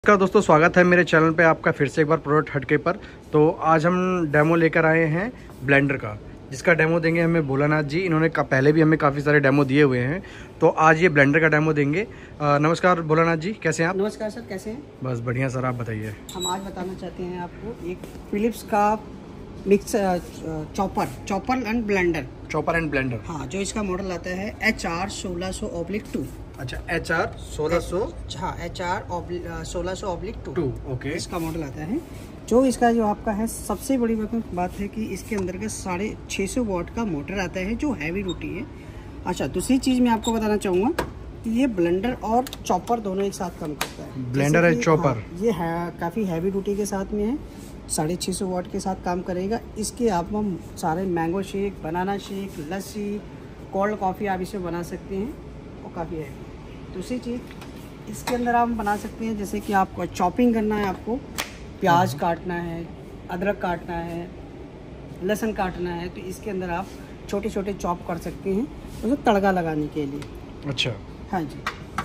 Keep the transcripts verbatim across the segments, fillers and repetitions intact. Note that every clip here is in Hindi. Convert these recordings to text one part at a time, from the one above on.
नमस्कार दोस्तों, स्वागत है मेरे चैनल पे आपका फिर से एक बार प्रोडक्ट हटके पर। तो आज हम डेमो लेकर आए हैं ब्लेंडर का, जिसका डेमो देंगे हमें भोलानाथ जी। इन्होंने का पहले भी हमें काफ़ी सारे डेमो दिए हुए हैं, तो आज ये ब्लेंडर का डेमो देंगे। आ, नमस्कार भोलानाथ जी, कैसे हैं आप? नमस्कार सर, कैसे हैं? बस बढ़िया सर, आप बताइए। हम आज बताना चाहते हैं आपको एक फिलिप्स का mix chopper chopper and blender chopper and blender, हाँ, जो इसका मॉडल आता है एच आर सोलह सौ ऑब्लिक टू। अच्छा, एच आर सोलह सौ हाँ, एच आर सोलह सौ ऑब्लिक टू टू ओके, इसका मॉडल आता है। जो इसका जो आपका है, सबसे बड़ी बात है कि इसके अंदर का साढ़े छः सौ वॉट का मोटर आता है, जो हैवी ड्यूटी है। अच्छा, दूसरी चीज़ मैं आपको बताना चाहूँगा कि ये ब्लेंडर और चॉपर दोनों एक साथ काम करता है। ब्लेंडर एंड चॉपर, हाँ, ये है काफ़ी हैवी ड्यूटी के साथ में है, साढ़े छः सौ वाट के साथ काम करेगा। इसके आप हम सारे mango shake, banana shake, lassi, cold coffee आप इसमें बना सकते हैं, और काफ़ी है। दूसरी चीज़ इसके अंदर आप बना सकते हैं, जैसे कि आपको चॉपिंग करना है, आपको प्याज काटना है, अदरक काटना है, लहसुन काटना है, तो इसके अंदर आप छोटे छोटे चॉप कर सकते हैं उसे तड़का लगाने के लिए। अच्छा, हाँ जी,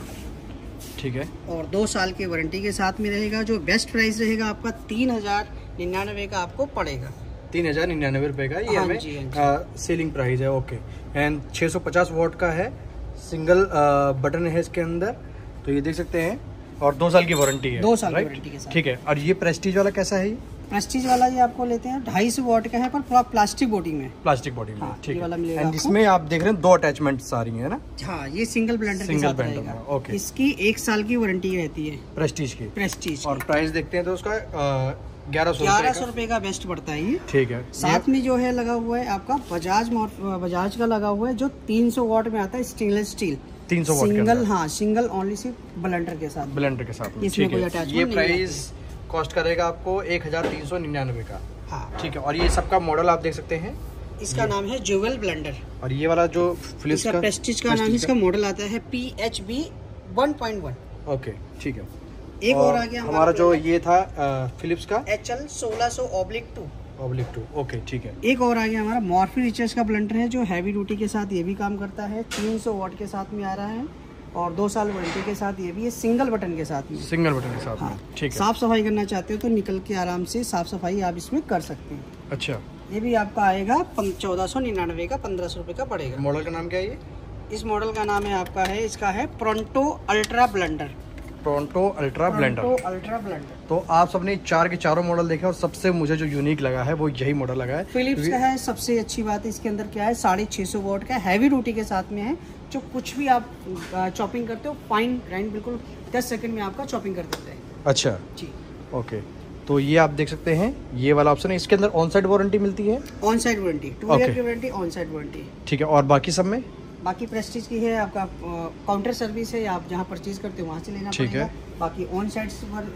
ठीक है। और दो साल की वारंटी के साथ में रहेगा। जो बेस्ट प्राइस रहेगा आपका तीन हजार निन्यानवे का आपको पड़ेगा। तीन हजार निन्यानवे रुपये का ये हाँ हमें जी, हाँ जी। सेलिंग प्राइस है। ओके, एंड छः सौ पचास वॉट का है, सिंगल बटन है इसके अंदर, तो ये देख सकते हैं, और दो साल की वारंटी है। दो साल की वारंटी के साथ, ठीक है। और ये प्रेस्टीज वाला कैसा है? ये प्रेस्टीज वाला ये आपको लेते हैं ढाई सौ वॉट का है, पर पूरा प्लास्टिक बॉडी में, प्लास्टिक बॉडी में, हाँ, ठीक ये वाला है। मिलेगा एंड आपको। इसमें आप देख रहे हैं दो अटैचमेंट्स आ रही है ना? हाँ, ये सिंगल ब्लेंडर के सिंगल साथ ब्लेंडर रहेगा। में, ओके। इसकी एक साल की वारंटी रहती है प्रेस्टीज की। प्रेस्टीज और प्राइस देखते हैं तो उसका ग्यारह सौ ग्यारह सौ रुपए का बेस्ट पड़ता है ये। ठीक है। साथ में जो है लगा हुआ है आपका बजाज बजाज का लगा हुआ है, जो तीन सौ वॉट में आता है, स्टेनलेस स्टील, तीन सौ वॉट सिंगल, हाँ, सिंगल ओनली सिर्फ ब्लेंडर के साथ, ब्लेंडर के साथ में, इसमें ठीक कोई है। अटैचमेंट ये नहीं प्राइस कॉस्ट करेगा आपको एक हजार तीन सौ निन्यानवे का, हाँ, ठीक है। और ये सबका मॉडल आप देख सकते हैं, इसका नाम है ज्वेल ब्लेंडर। और ये वाला जो फिलिप्स इसका का प्रेस्टीज का नाम, इसका मॉडल आता है P H B one point one. Okay, ठीक है। एक और, और आ गया हमारा जो ये था फिलिप्स का एच एल सोलह सौ oblique two oblique two, okay, ठीक है। एक और आ गया हमारा मॉर्फी रिचर्स का ब्लेंडर है, जो हैवी ड्यूटी के साथ ये भी काम करता है, तीन सौ वॉट के साथ में आ रहा है, और दो साल वारंटी के साथ ये भी है, सिंगल बटन के साथ में, सिंगल बटन के साथ हाँ, में, ठीक है। साफ सफाई करना चाहते हो तो निकल के आराम से साफ सफाई आप इसमें कर सकते हैं। अच्छा, ये भी आपका आएगा चौदह सौ निन्यानवे का, पंद्रह सौ रुपये का पड़ेगा। मॉडल का नाम क्या है ये? इस मॉडल का नाम है आपका है, इसका है Pronto ultra blender. Pronto ultra blender, ultra blender. तो आप सबने चार के चारों मॉडल देखे, और सबसे मुझे जो यूनिक लगा है वो यही मॉडल लगा है। फिलिप्स का है। सबसे अच्छी बात है इसके अंदर क्या है, साढ़े छः सौ वॉट का हैवी ड्यूटी के साथ में है, जो कुछ भी आप चॉपिंग करते हो, फाइन ग्राइंड बिल्कुल दस सेकंड में आपका चॉपिंग कर देता है। अच्छा जी, ओके। तो ये आप देख सकते हैं, ये वाला ऑप्शन है। इसके अंदर ऑन साइड वारंटी मिलती है, onsite warranty, two year की वारंटी, ऑन साइड वारंटी, ठीक है। और बाकी सब में, बाकी प्रेस्टीज की है आपका काउंटर सर्विस है, आप जहाँ परचेज करते हो वहाँ से लेना ठीक पड़ेगा। है। बाकी ऑन साइड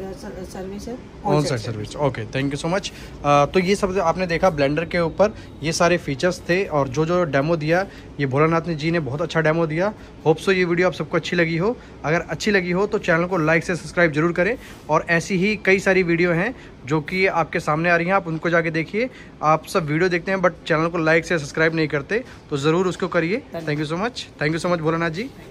सर्विस है, onsite service, okay, thank you so much. तो ये सब आपने देखा ब्लेंडर के ऊपर, ये सारे फीचर्स थे, और जो जो डेमो दिया ये भोलानाथ ने जी ने बहुत अच्छा डेमो दिया। होप सो ये वीडियो आप सबको अच्छी लगी हो। अगर अच्छी लगी हो तो चैनल को लाइक से सब्सक्राइब जरूर करें, और ऐसी ही कई सारी वीडियो हैं जो कि आपके सामने आ रही हैं, आप उनको जाके देखिए। आप सब वीडियो देखते हैं बट चैनल को लाइक से सब्सक्राइब नहीं करते, तो ज़रूर उसको करिए। Thank you so much, thank you so much Bholanath ji.